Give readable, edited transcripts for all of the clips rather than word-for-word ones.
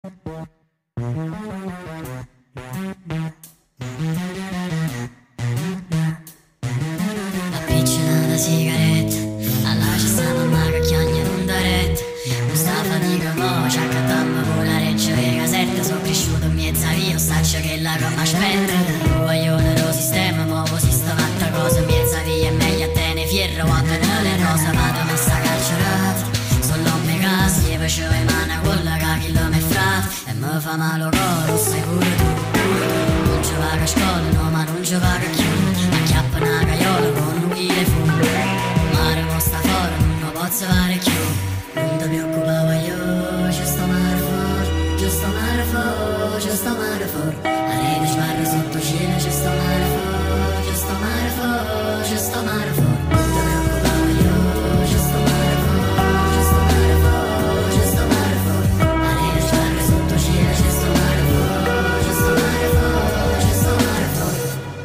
Appiccica una sigaretta, alla ci sta mamma che chiagna non da retta. Non sta fatica mo, ci accattammo con la reggia e casetta. Sono cresciuto in mezza via, staccia che la gomma aspetta. Tu voglio lo sistema, muovo si sta fatta cosa. In mezza via è meglio a te ne fierro, a penale rosa, vado ma sta carcerata. Sono l'uomo casa, gli facevo in mano con la cacchilla me frate. E mi fa male coro, sei pure tu. Non ci vaga a scuola, no ma non ci vaga più. Acchiappa una caiola con un chile fumo. Mare mo sta fuori, non posso fare più. Non ti preoccupare io, ci sto mare fuori. Ci sto mare fuori, ci sto mare fuori. La rete sbarra sotto cielo, ci sto mare fuori. Ci sto mare fuori, ci sto mare fuori. Non ti preoccupare io, ci sto mare fuori. Ci sto mare fuori, ci sto mare fuori. La rete sbarra sotto cielo, ci sto mare fuori. Ci sto mare fuori, ci sto mare fuori.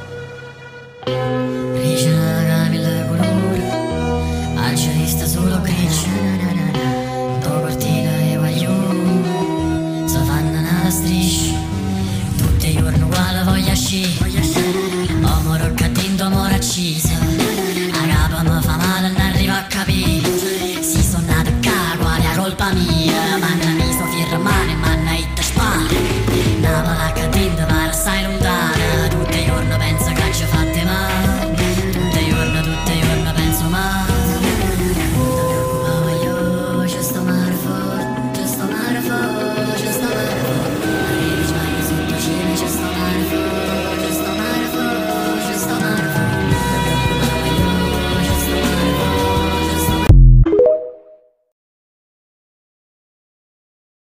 Grigia la camilla colore, alce vista solo grigia. Do cortina e guaglione, so fanno una striscia. Tutti i giorni uguale voglio sci. Amore cattivo, amore acciso.